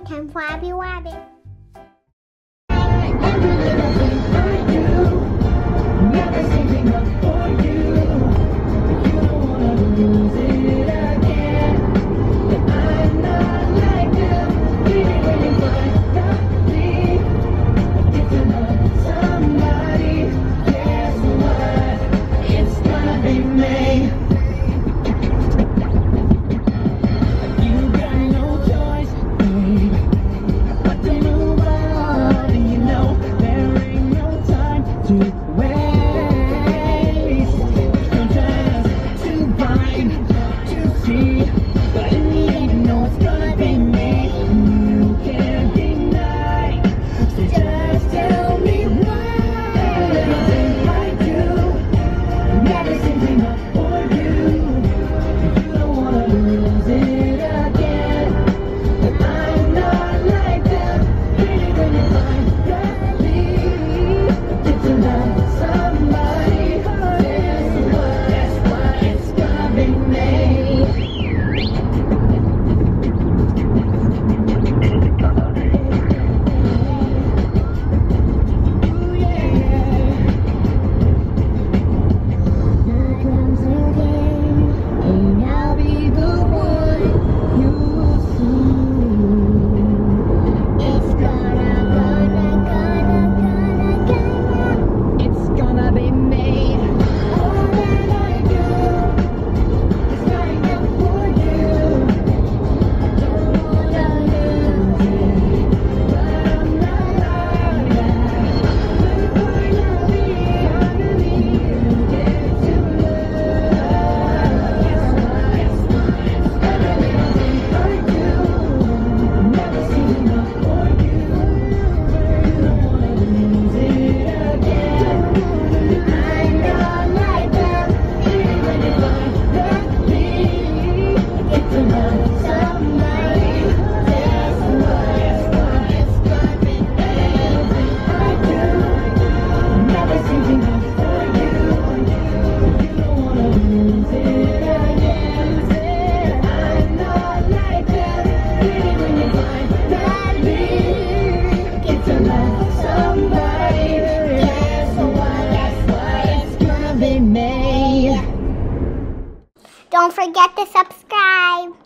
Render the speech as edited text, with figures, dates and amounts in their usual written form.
time for Abbie Wabbit. Never saving up for you. You don't wanna lose it again. I'm not like them. Baby, when you finally get to love somebody, guess what? It's gonna be me. You got no choice, babe, but to move on. And you know there ain't no time to waste. No time to find, to see, but in the end you know it's gonna be me. You can't deny, so just tell me why. Everything I do, never saving up for you. You don't wanna lose it again. I'm not like them. Baby, when you finally get to love somebody, guess what? It's gonna be me. Ooh, yeah. Here comes again, and I'll be the one you see. It's gonna, it's gonna be me. All that I do is sign up for you. Don't wanna lose it, but I'm not like that. When finally I believe you get to love, guess what? Everything I do, never saving up for you. You don't wanna lose it again. I'm not like that. Even when you finally get to love somebody, guess what? It's gonna be everything I do. Never saving up for you. You don't wanna lose it again. I'm not like that. Even when you finally get to love somebody, guess what? It's gonna be me. Don't forget to subscribe.